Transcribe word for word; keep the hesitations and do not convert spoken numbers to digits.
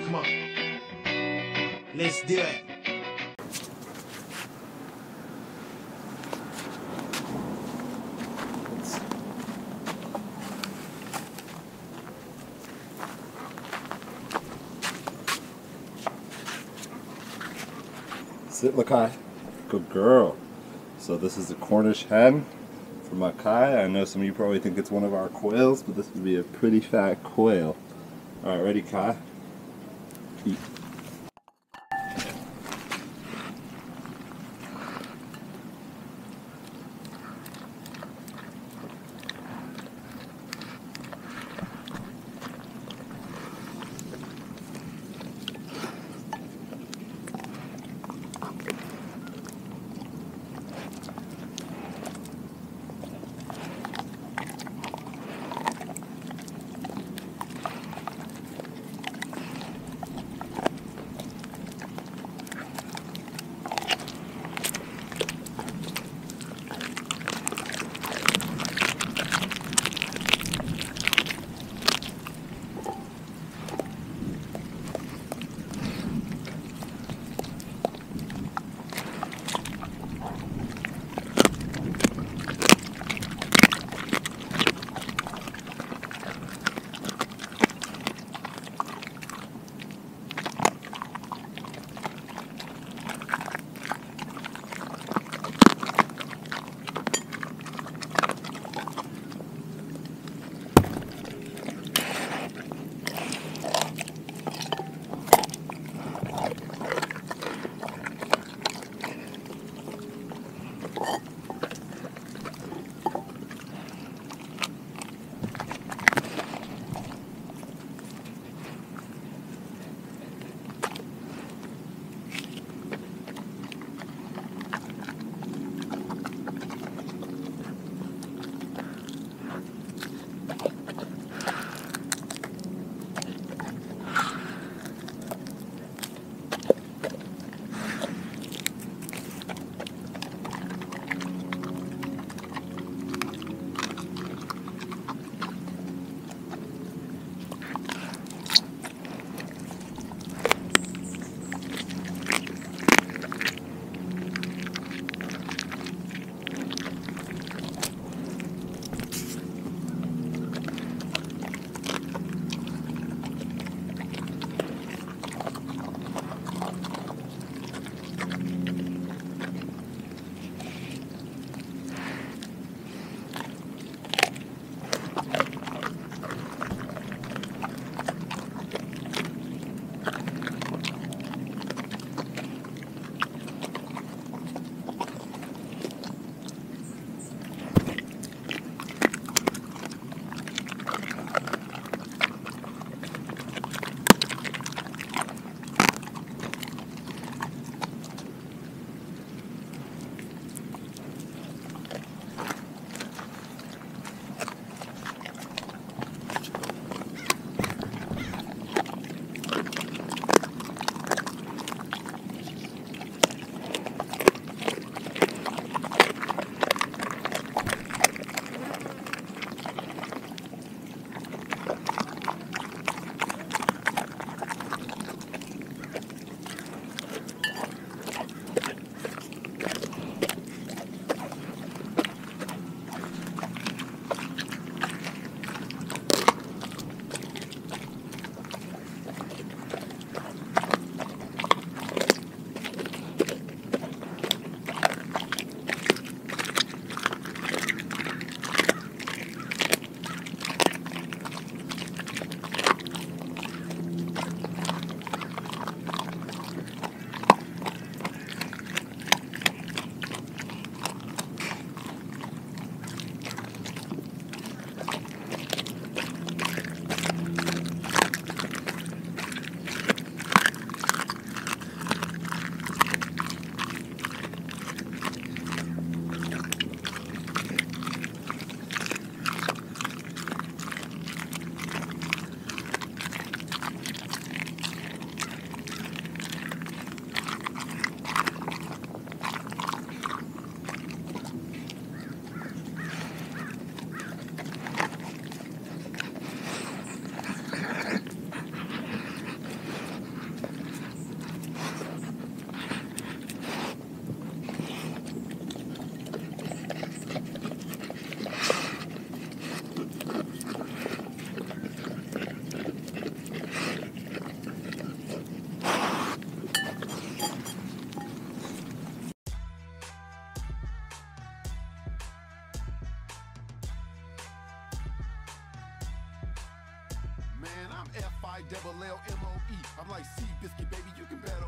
Come on. Let's do it. Sit, Makai. Good girl. So this is the Cornish hen for Makai. I know some of you probably think it's one of our quails, but this would be a pretty fat quail. Alright, ready, Kai? Eat. I'm F I double L M O E. I'm like Sea Biscuit, baby, you can bet on